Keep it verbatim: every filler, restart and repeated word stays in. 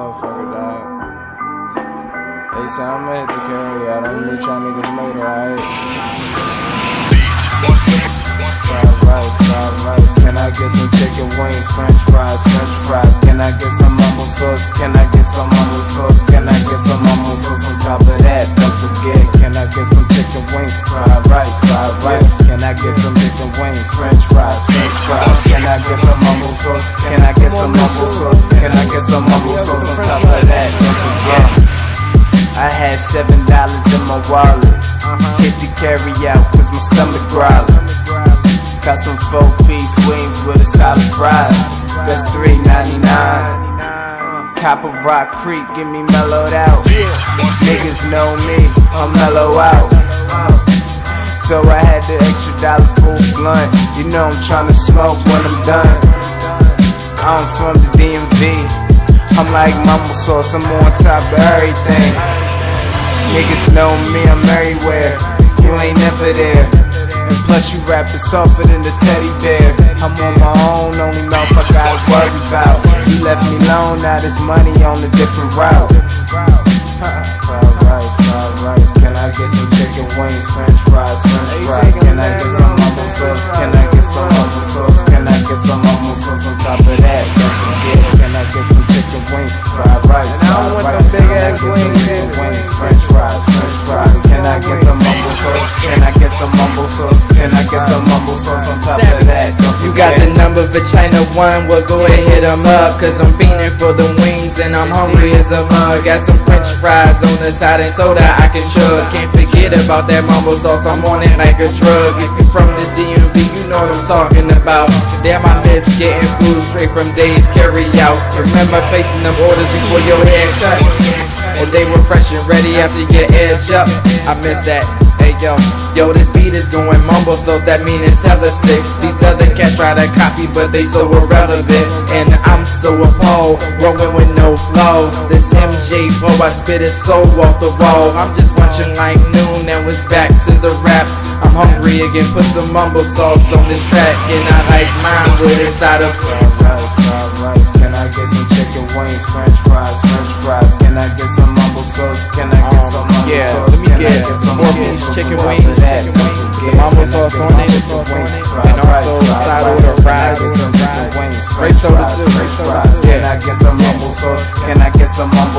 motherfucker, dog. Hey, son, I'ma hit the carry out. I'm gonna meet y'all niggas later, alright? Fried rice, fried rice. Can I get some chicken wings, french fries, french fries? Can I get some mumble sauce? Can I get some mumble sauce? Can I get some mumble sauce on top of that? Don't forget, can I get some chicken wings, fried rice, fried rice? Can I get some chicken wings, french fries, french fries? Can I get some mumble sauce? Can I get some mumble sauce? Can I get some mumble sauce on top of that? Don't forget. I had seven dollars in my wallet. Hit the carry out cause my stomach growling. Got some four-piece wings with a solid fries. That's three ninety-nine. Copper Rock Creek, get me mellowed out. Niggas know me, I'm mellow out. So I had the extra dollar for a blunt. You know I'm tryna smoke when I'm done. I'm from the D M V. I'm like mumble sauce, I'm on top of everything. Niggas know me, I'm everywhere. You ain't never there. And plus you rap it softer than the teddy bear. I'm on my own, only motherfucker I worry about. You left me alone, now there's money on a different route. Fried rice, fried rice. Can I get some chicken wings, french fries, french fries? Can I get some mumble sauce? Can I get some mumble sauce? Can I get some mumble sauce on top of that? Don't forget, can I get some chicken wings, fried rice, fried rice? Can I get some chicken wings, french fries, french fries? Can I get some mumble sauce? Can I get some mumble sauce? Can I get some mumble sauce on top of that? You got the number for China One, well go ahead hit them up. Cause I'm fiending for the wings and I'm hungry as a mug. Got some french fries on the side and soda I can chug. Can't forget about that mumble sauce, I'm on it like a drug. If you're from the D M V, you know what I'm talking about. Damn, I miss getting food straight from Dave's carry out. Remember placing them orders before your head cuts, and they were fresh and ready after your edge up. I miss that. Hey yo, yo, this beat is going mumble sauce, that mean it's hella sick. These other cats try to copy, but they so irrelevant. And I'm so appalled, rolling with no flaws. This M J four, I spit his soul off the wall. I'm just lunching like noon and was back to the rap. I'm hungry again, put some mumble sauce on this track. And I like mine with a side of fried rice, fried rice. Can I get some chicken wings, french fries, french fries? Can I get some mumble sauce? Can I get some mumble yeah, sauce? let me Can get, I get some four mumble piece sauce chicken on top wings, of that? chicken Don't wings, forget, the mumble can I sauce get on some it, chicken wings, and fried rice, also fried side rice? order Can I fries, get some chicken wings, grape french soda fries, too, french fries? Can I get some mumble sauce? Can I get some mumble